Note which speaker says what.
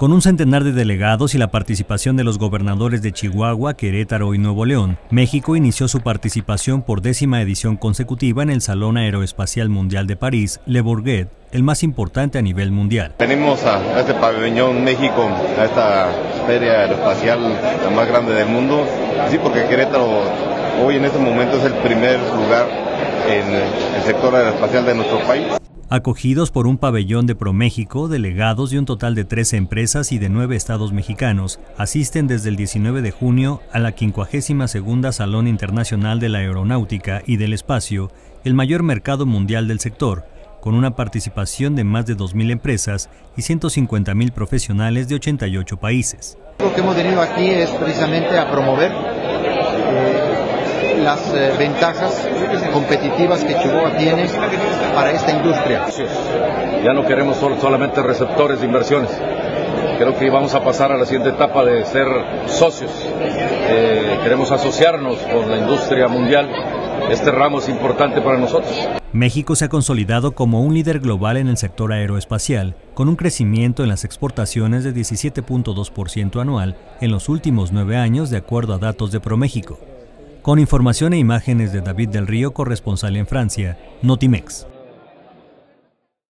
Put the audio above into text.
Speaker 1: Con un centenar de delegados y la participación de los gobernadores de Chihuahua, Querétaro y Nuevo León, México inició su participación por 10ª edición consecutiva en el Salón Aeroespacial Mundial de París, Le Bourget, el más importante a nivel mundial.
Speaker 2: Venimos a este pabellón México, a esta feria aeroespacial la más grande del mundo, sí, porque Querétaro hoy en este momento es el primer lugar en el sector aeroespacial de nuestro país.
Speaker 1: Acogidos por un pabellón de ProMéxico, delegados de un total de 13 empresas y de 9 estados mexicanos asisten desde el 19 de junio a la 52ª Salón Internacional de la Aeronáutica y del Espacio, el mayor mercado mundial del sector, con una participación de más de 2.000 empresas y 150.000 profesionales de 88 países.
Speaker 3: Lo que hemos venido aquí es precisamente a promover las ventajas competitivas que Chihuahua tiene para esta industria.
Speaker 4: Ya no queremos solamente receptores de inversiones. Creo que vamos a pasar a la siguiente etapa de ser socios. Queremos asociarnos con la industria mundial. Este ramo es importante para nosotros.
Speaker 1: México se ha consolidado como un líder global en el sector aeroespacial, con un crecimiento en las exportaciones de 17.2% anual en los últimos 9 años, de acuerdo a datos de ProMéxico. Con información e imágenes de David del Río, corresponsal en Francia, Notimex.